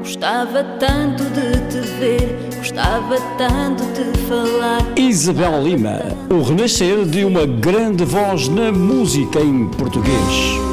Gostava tanto de te ver, gostava tanto de falar. Isabel Lima, o renascer de uma grande voz na música em português.